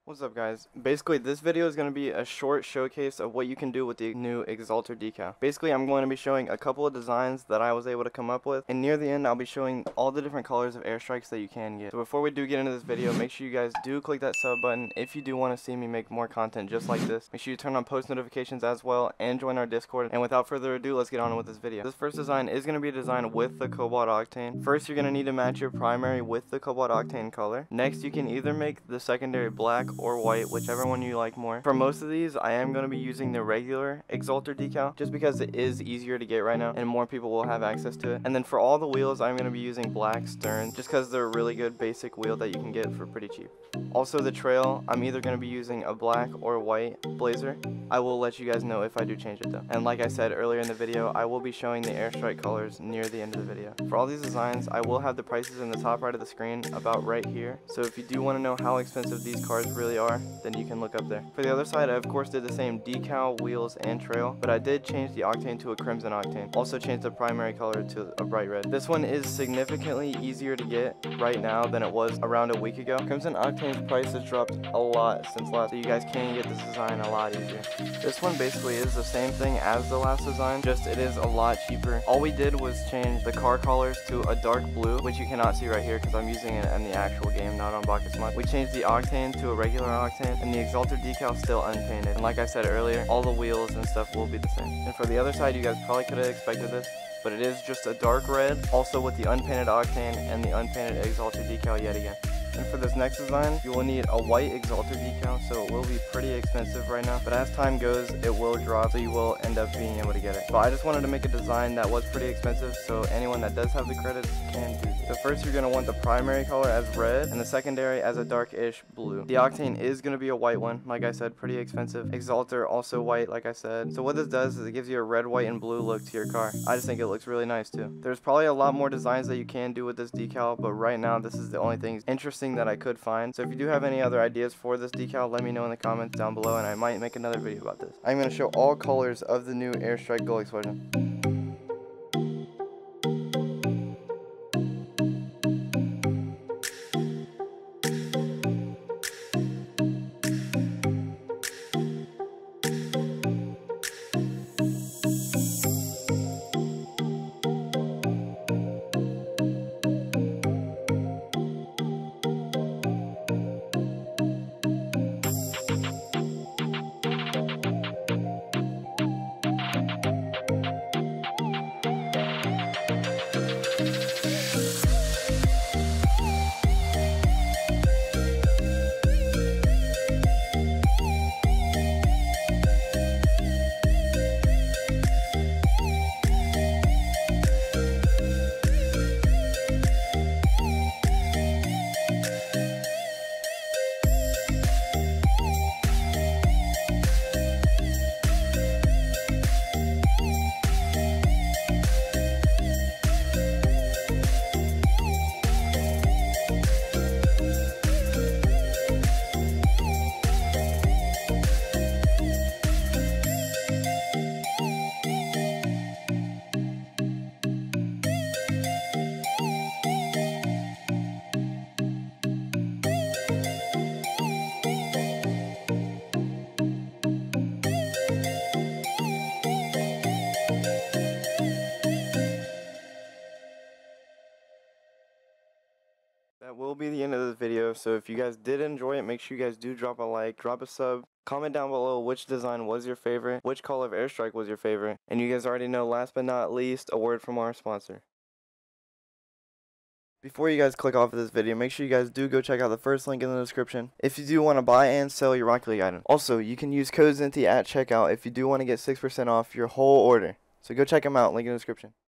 What's up, guys? Basically, this video is going to be a short showcase of what you can do with the new Exalter decal. Basically, I'm going to be showing a couple of designs that I was able to come up with, and near the end I'll be showing all the different colors of airstrikes that you can get. So before we do get into this video, make sure you guys do click that sub button if you do want to see me make more content just like this. Make sure you turn on post notifications as well and join our Discord. And without further ado, let's get on with this video. This first design is going to be a design with the cobalt octane. First, you're going to need to match your primary with the cobalt octane color. Next, you can either make the secondary black or white, whichever one you like more. For most of these, I am going to be using the regular Exalter decal just because it is easier to get right now and more people will have access to it. And then for all the wheels, I'm going to be using black Stern just because they're a really good basic wheel that you can get for pretty cheap. Also, the trail, I'm either going to be using a black or white blazer. I will let you guys know if I do change it though. And like I said earlier in the video, I will be showing the airstrike colors near the end of the video. For all these designs, I will have the prices in the top right of the screen about right here. So if you do want to know how expensive these cars really are, then you can look up there. For the other side, I of course did the same decal, wheels, and trail, but I did change the octane to a crimson octane. Also changed the primary color to a bright red. This one is significantly easier to get right now than it was around a week ago. Crimson octane's price has dropped a lot since last, so you guys can get this design a lot easier. This one basically is the same thing as the last design, just it is a lot cheaper. All we did was change the car colors to a dark blue, which you cannot see right here because I'm using it in the actual game, not on Bucket Smut. We changed the octane to a regular octane, and the Exalter decal still unpainted. And like I said earlier, all the wheels and stuff will be the same. And for the other side, you guys probably could have expected this, but it is just a dark red, also with the unpainted octane and the unpainted Exalter decal yet again. And for this next design, you will need a white Exalter decal, so it will be pretty expensive right now, but as time goes, it will drop, so you will end up being able to get it. But I just wanted to make a design that was pretty expensive, so anyone that does have the credits can do this. So first, you're going to want the primary color as red, and the secondary as a dark-ish blue. The octane is going to be a white one, like I said, pretty expensive. Exalter, also white, like I said. So what this does is it gives you a red, white, and blue look to your car. I just think it looks really nice, too. There's probably a lot more designs that you can do with this decal, but right now, this is the only thing interesting that I could find. So if you do have any other ideas for this decal, let me know in the comments down below and I might make another video about this. I'm going to show all colors of the new Airstrike Goal Explosion. That will be the end of this video, so if you guys did enjoy it, make sure you guys do drop a like, drop a sub, comment down below which design was your favorite, which color of airstrike was your favorite, and you guys already know, last but not least, a word from our sponsor. Before you guys click off of this video, make sure you guys do go check out the first link in the description if you do want to buy and sell your Rocket League items. Also, you can use code Zintie at checkout if you do want to get 6% off your whole order. So go check them out, link in the description.